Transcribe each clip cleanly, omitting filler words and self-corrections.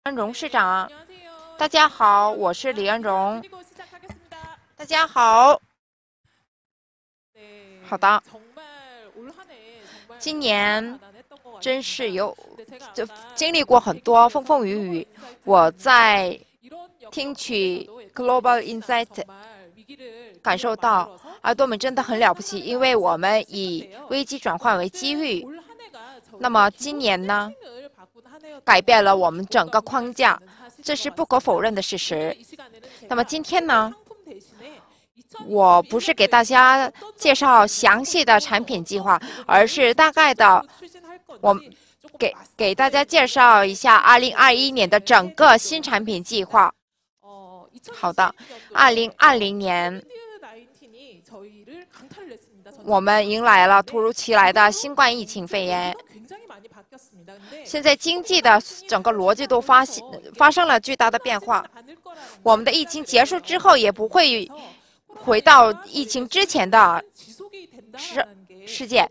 恩荣市长，大家好，我是李恩荣。大家好，好的，今年真是经历过很多风风雨雨。我在听取 Global Insight， 感受到爱多美真的很了不起，因为我们以危机转换为机遇。那么今年呢，改变了我们整个框架，这是不可否认的事实。那么今天呢，我不是给大家介绍详细的产品计划，而是大概的，我给大家介绍一下2021年的整个新产品计划。好的，2020年，我们迎来了突如其来的新冠疫情肺炎。现在经济的整个逻辑都发生了巨大的变化。我们的疫情结束之后，也不会回到疫情之前的世界。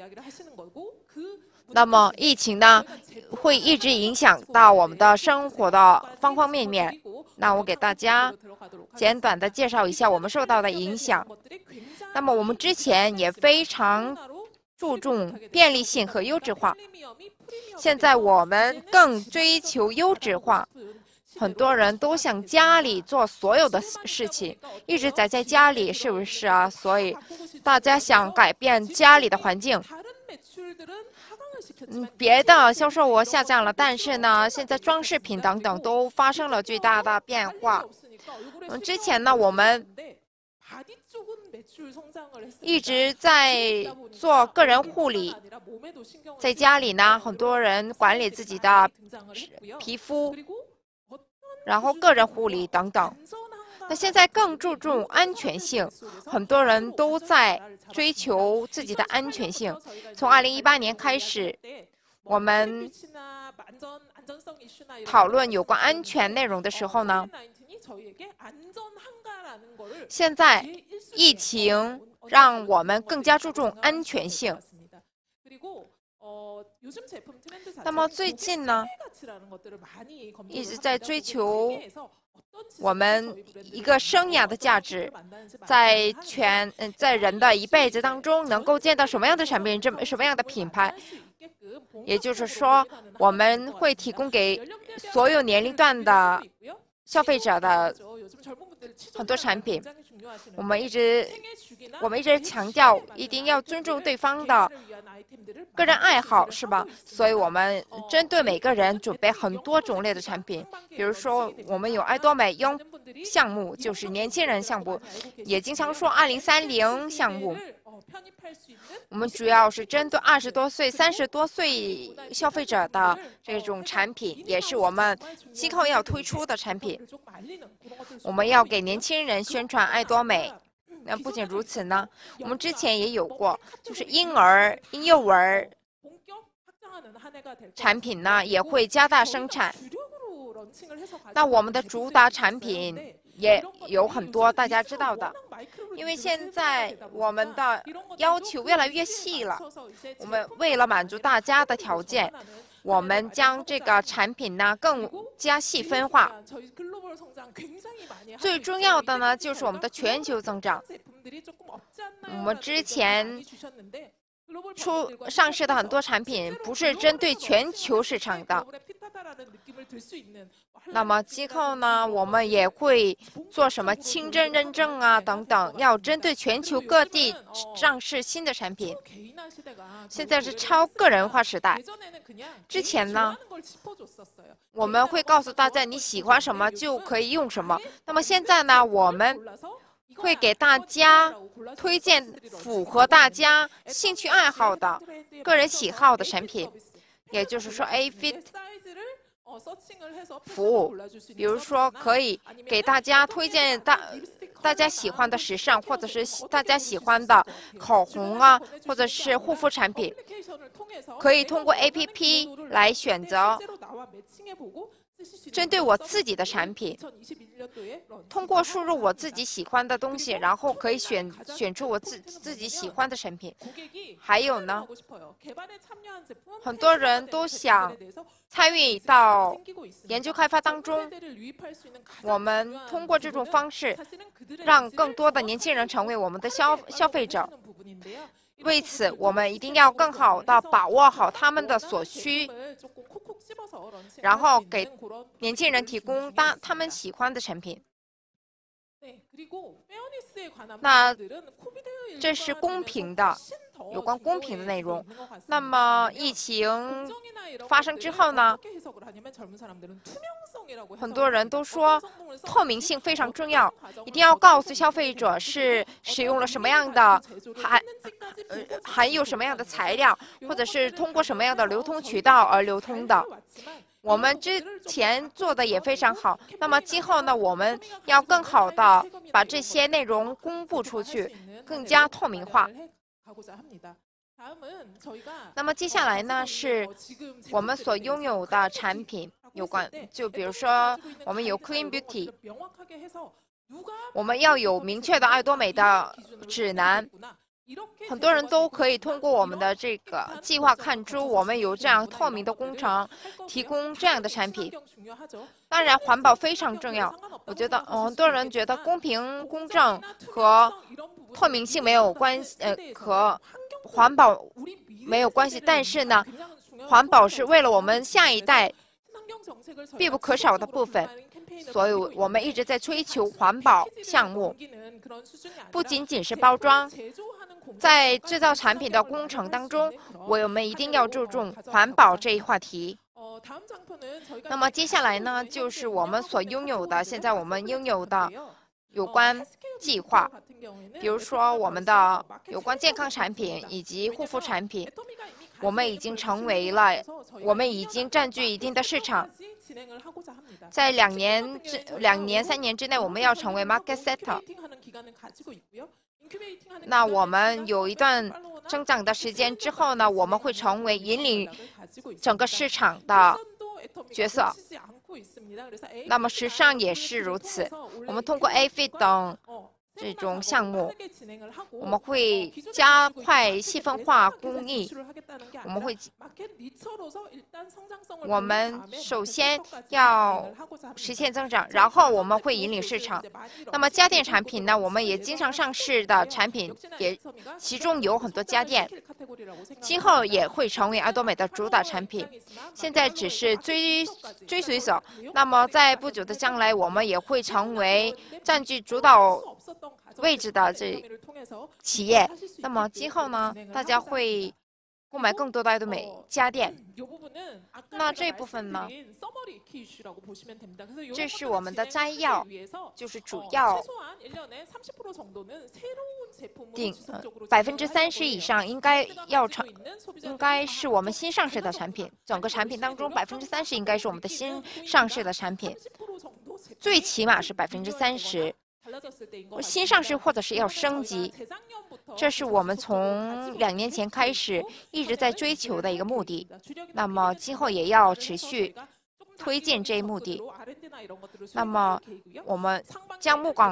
那么疫情呢，会一直影响到我们的生活的方方面面。那我给大家简短的介绍一下我们受到的影响。那么我们之前也非常注重便利性和优质化，现在我们更追求优质化。很多人都想家里做所有的事情，一直宅在家里，是不是啊？所以大家想改变家里的环境。别的销售额下降了，但是呢，现在装饰品等等都发生了巨大的变化。之前呢，我们一直在做个人护理，在家里呢，很多人管理自己的皮肤，然后个人护理等等。那现在更注重安全性，很多人都在追求自己的安全性。从2018年开始，我们讨论有关安全内容的时候呢，现在疫情让我们更加注重安全性。那么最近呢，一直在追求我们一个生涯的价值，在人的一辈子当中，能够见到什么样的产品，什么样的品牌。也就是说，我们会提供给所有年龄段的消费者的很多产品。我们一直强调一定要尊重对方的个人爱好，是吧？所以我们针对每个人准备很多种类的产品。比如说，我们有爱多美拥项目，就是年轻人项目，也经常说2030项目。我们主要是针对20多岁、30多岁消费者的这种产品，也是我们今后要推出的产品。我们要给年轻人宣传爱多美。那不仅如此呢，我们之前也有过，就是婴幼儿产品呢也会加大生产。那我们的主打产品也有很多大家知道的，因为现在我们的要求越来越细了，我们为了满足大家的条件，我们将这个产品呢更加细分化。最重要的呢就是我们的全球增长。我们之前上市的很多产品不是针对全球市场的。那么今后呢，我们也会做什么清真认证啊等等，要针对全球各地上市新的产品。现在是超个人化时代。之前呢，我们会告诉大家你喜欢什么就可以用什么。那么现在呢，我们会给大家推荐符合大家兴趣爱好的、个人喜好的产品，也就是说 A-Fit 服务。比如说，可以给大家推荐大家喜欢的时尚，或者是大家喜欢的口红啊，或者是护肤产品，可以通过 APP 来选择。 针对我自己的产品，通过输入我自己喜欢的东西，然后可以选出我自己喜欢的产品。还有呢，很多人都想参与到研究开发当中。我们通过这种方式，让更多的年轻人成为我们的消费者。为此，我们一定要更好地把握好他们的所需，然后给年轻人提供他们喜欢的产品。那这是公平的，有关公平的内容。那么疫情发生之后呢，很多人都说透明性非常重要，一定要告诉消费者是使用了什么样的含有什么样的材料，或者是通过什么样的流通渠道而流通的。我们之前做的也非常好，那么今后呢，我们要更好的把这些内容公布出去，更加透明化。那么接下来呢，是我们所拥有的产品有关，就比如说我们有 Clean Beauty， 我们要有明确的爱多美的指南。很多人都可以通过我们的这个计划看出，我们有这样透明的工程，提供这样的产品。当然，环保非常重要。我觉得，很多人觉得公平公正和透明性没有关系，和环保没有关系。但是呢，环保是为了我们下一代必不可少的部分。所以我们一直在追求环保项目，不仅仅是包装。在制造产品的工程当中，我们一定要注重环保这一话题。那么接下来呢，就是我们所拥有的，现在我们拥有的有关计划，比如说我们的有关健康产品以及护肤产品，我们已经占据一定的市场。在2年、3年之内，我们要成为 market setter。那我们有一段增长的时间之后呢，我们会成为引领整个市场的角色。那么时尚也是如此，我们通过 AFIT 等这种项目，我们会加快细分化工艺，我们首先要实现增长，然后我们会引领市场。那么家电产品呢，我们也经常上市的产品，其中有很多家电，今后也会成为爱多美的主打产品。现在只是追随者，那么在不久的将来，我们也会成为占据主导位置的这企业。那么今后呢，大家会购买更多的爱多美家电。那这部分呢，这是我们的摘要，就是主要30%以上应该是我们新上市的产品。整个产品当中30%应该是我们的新上市的产品，最起码是30%。新上市或者是要升级，这是我们从2年前开始一直在追求的一个目的。那么今后也要持续推进这一目的。那么我们将目光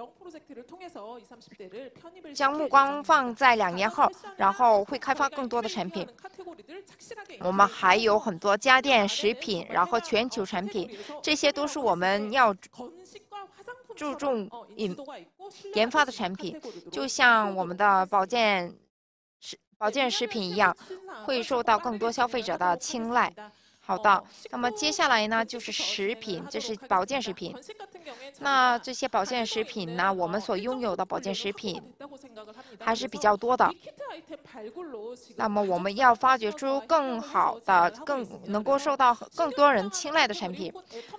放在2年后，然后会开发更多的产品。我们还有很多家电、食品，然后全球产品，这些都是我们要注重研发的产品，就像我们的保健食品一样，会受到更多消费者的青睐。好的，那么接下来呢，就是食品，这是保健食品。那这些保健食品呢，我们所拥有的保健食品还是比较多的。那么我们要发掘出更好的、更能够受到更多人青睐的产品。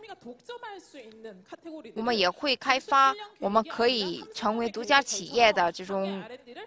我们也会开发我们可以成为独家企业的这种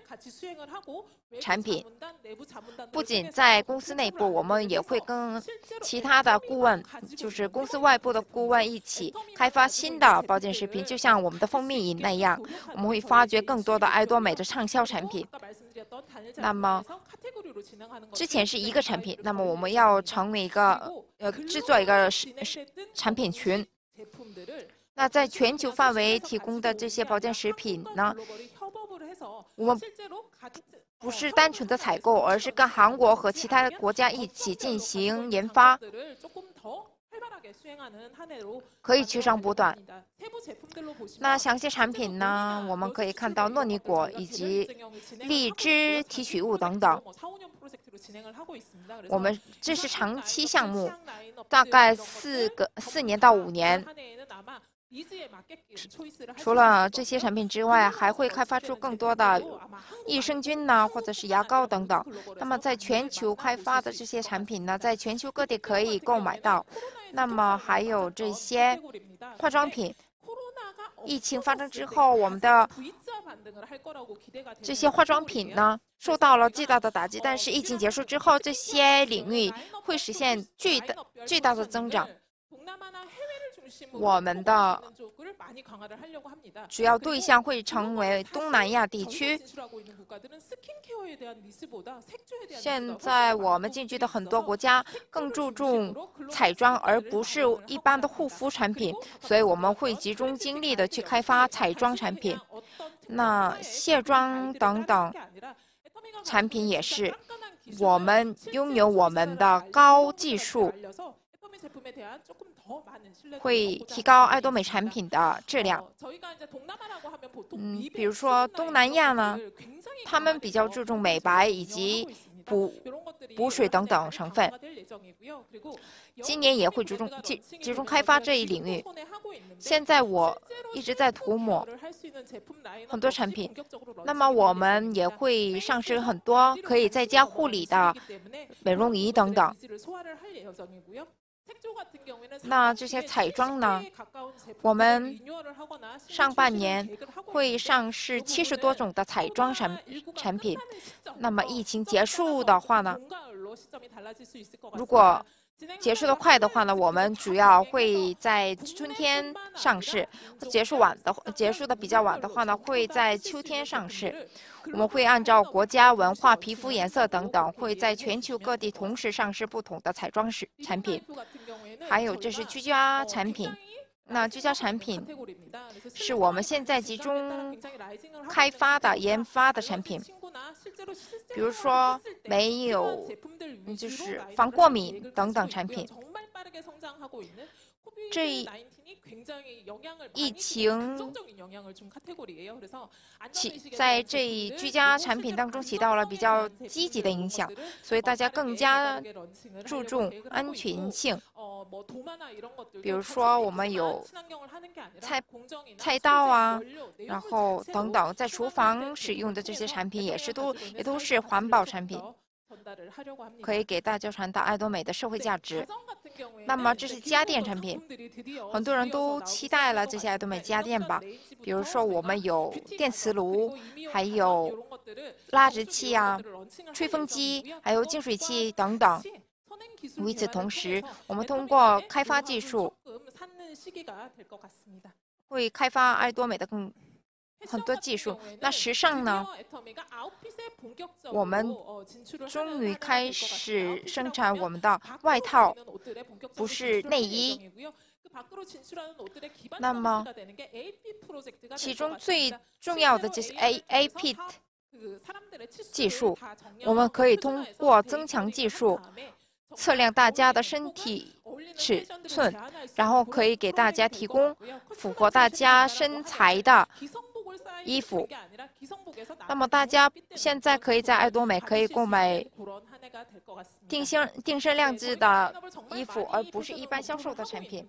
产品。不仅在公司内部，我们也会跟其他的顾问，就是公司外部的顾问一起开发新的保健食品，就像我们的蜂蜜饮那样，我们会发掘更多的爱多美的畅销产品。那么之前是一个产品，那么我们要成为一个制作一个产品群。那在全球范围提供的这些保健食品呢，我们不是单纯的采购，而是跟韩国和其他国家一起进行研发，可以取长补短。那详细产品呢，我们可以看到诺尼果以及荔枝提取物等等。我们这是长期项目，大概4年到5年。除了这些产品之外，还会开发出更多的益生菌呢，或者是牙膏等等。那么在全球开发的这些产品呢，在全球各地可以购买到。那么还有这些化妆品，疫情发生之后，我们的这些化妆品呢受到了巨大的打击，但是疫情结束之后，这些领域会实现巨大的增长。我们的主要对象会成为东南亚地区。现在我们进去的很多国家更注重彩妆，而不是一般的护肤产品，所以我们会集中精力的去开发彩妆产品。那卸妆等等产品也是，我们拥有我们的高技术，会提高爱多美产品的质量。比如说东南亚呢，他们比较注重美白以及补水等等成分。今年也会集中开发这一领域。现在我一直在涂抹很多产品，那么我们也会上市很多可以在家护理的美容仪等等。那这些彩妆呢，我们上半年会上市70多种的彩妆产品。那么疫情结束的话呢，如果结束的快的话呢，我们主要会在春天上市；结束的比较晚的话呢，会在秋天上市。我们会按照国家文化、皮肤颜色等等，会在全球各地同时上市不同的彩妆产品。还有这是居家产品。那居家产品是我们现在集中开发的、研发的产品。比如说没有就是防过敏等等产品。这疫情在这居家产品当中起到了比较积极的影响，所以大家更加注重安全性。比如说我们有菜刀啊，然后等等，在厨房使用的这些产品也都是环保产品，可以给大家传达爱多美的社会价值。那么这是家电产品，很多人都期待了这些爱多美家电吧。比如说我们有电磁炉，还有拉直器啊、吹风机，还有净水器等等。与此同时，我们通过开发技术，会开发爱多美的很多技术。那时尚呢？我们终于开始生产我们的外套，不是内衣。那么，其中最重要的就是 APIT 技术，我们可以通过增强技术，测量大家的身体尺寸，然后可以给大家提供符合大家身材的衣服。那么大家现在可以在爱多美可以购买定身量制的衣服，而不是一般销售的产品。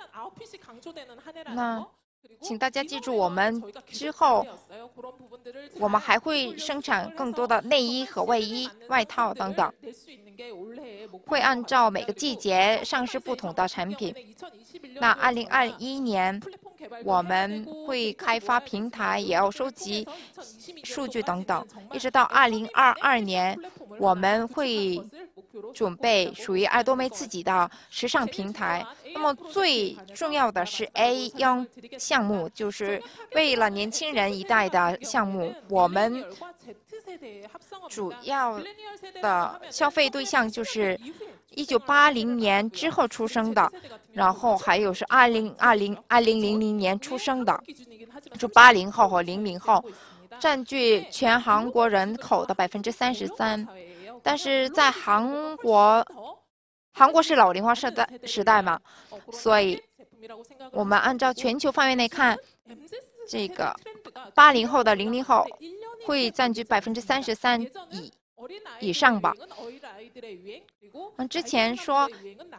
那请大家记住，我们之后我们还会生产更多的内衣和卫衣、外套等等，会按照每个季节上市不同的产品。那2021年我们会开发平台，也要收集数据等等，一直到2022年，我们会准备属于爱多美自己的时尚平台。那么最重要的是 A 央项目，就是为了年轻人一代的项目。我们主要的消费对象就是1980年之后出生的，然后还有是2000年出生的，就80后和00后，占据全韩国人口的33%。但是在韩国是老龄化时代嘛，所以我们按照全球范围内看，这个80后的00后会占据33%以上吧。之前说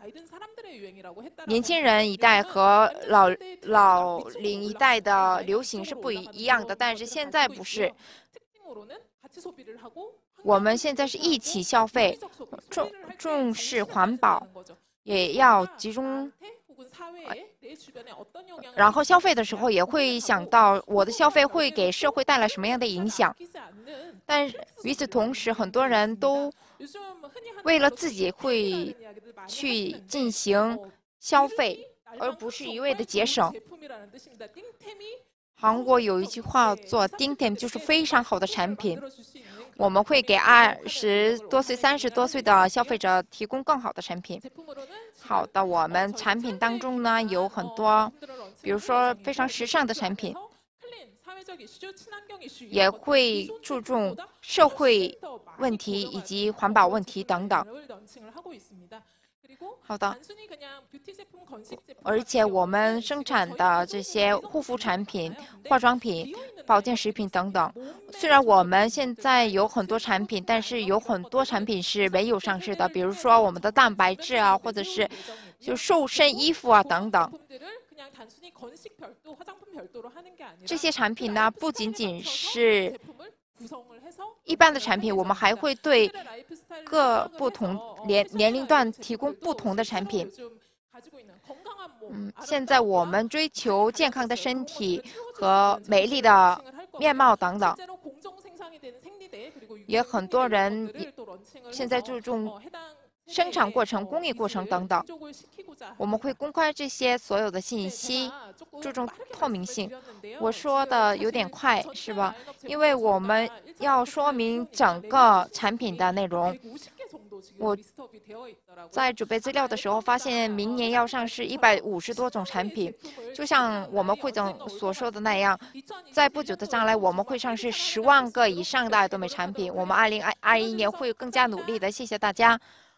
年轻人一代和老龄一代的流行是不一样的，但是现在不是。我们现在是一起消费，重视环保，也要集中。然后消费的时候也会想到我的消费会给社会带来什么样的影响。但与此同时，很多人都为了自己会去进行消费，而不是一味的节省。韩国有一句话做"띵템"，就是非常好的产品。我们会给20多岁、30多岁的消费者提供更好的产品。好的，我们产品当中呢有很多，比如说非常时尚的产品，也会注重社会问题以及环保问题等等。好的，而且我们生产的这些护肤产品、化妆品、保健食品等等，虽然我们现在有很多产品，但是有很多产品是没有上市的，比如说我们的蛋白质啊，或者是就瘦身衣服啊等等。这些产品呢，不仅仅是一般的产品，我们还会对各不同年龄段提供不同的产品。现在我们追求健康的身体和美丽的面貌等等，也很多人现在注重生产过程、工艺过程等等。我们会公开这些所有的信息，注重透明性。我说的有点快，是吧？因为我们要说明整个产品的内容。我在准备资料的时候发现，明年要上市150多种产品。就像我们会长所说的那样，在不久的将来，我们会上市10万个以上的爱多美产品。我们2021年会更加努力的。谢谢大家。